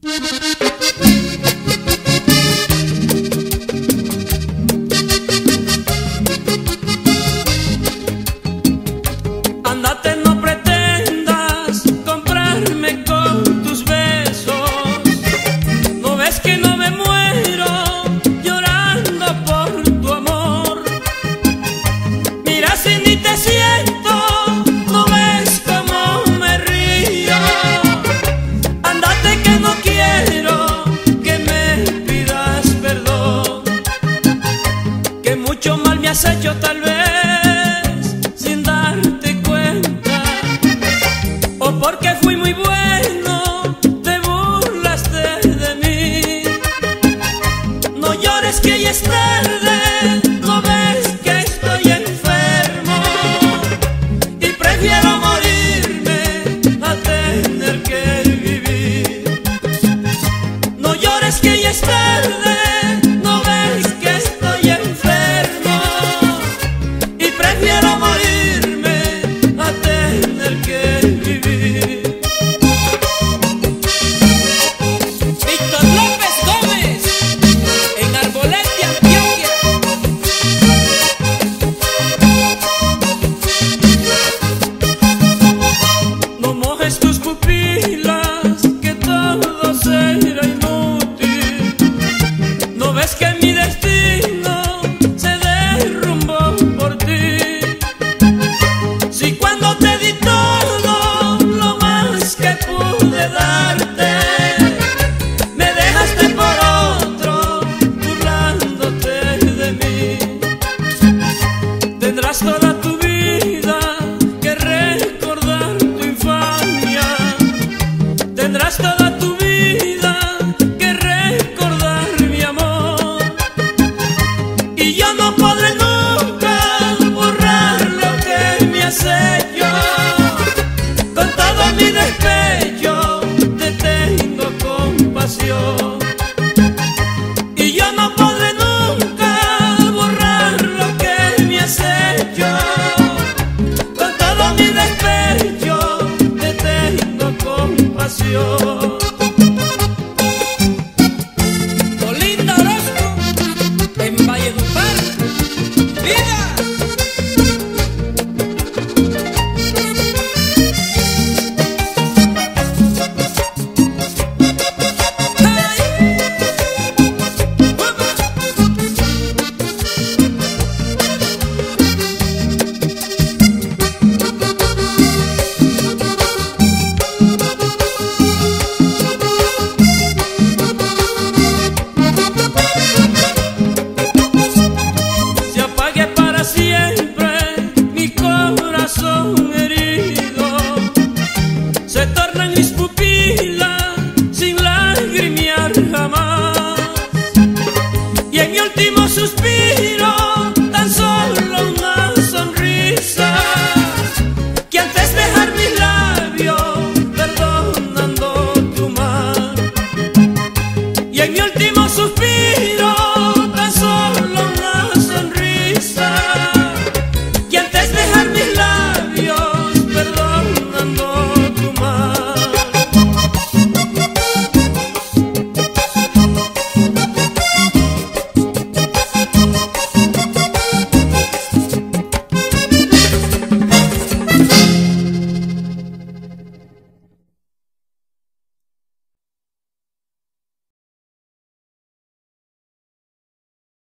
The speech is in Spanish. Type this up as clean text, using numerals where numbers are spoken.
Ándate, no pretendas comprarme con tus besos. ¿No ves que no me muero llorando por tu amor? Mira, si ni te siento, ¿no ves cómo me río? Ándate, que no quiero que me pidas perdón, que mucho mal me has hecho tal vez sin darte cuenta, o porque fui muy bueno te burlaste de mí. No llores, que ya es tarde, no ves que estoy enfermo y prefiero morirme a tener que vivir. No llores, que ya es tarde, no ves que estoy enfermo y prefiero morirme a tener que vivir. Víctor López Gómez, en Arbolete, Antioquia. No mojes tus pupilas, que todo será inútil. ¿No ves que mi destino se derrumbó por ti? Si cuando te di todo lo más que pude darte, me dejaste por otro burlándote de mí. Tendrás toda tu vida que recordar tu infamia. Tendrás toda tu vida que recordar mi amor, y yo no podré nunca borrar lo que me has hecho. Con todo mi despecho te tengo compasión, y yo no podré nunca borrar lo que me has hecho. Con todo mi despecho te tengo compasión.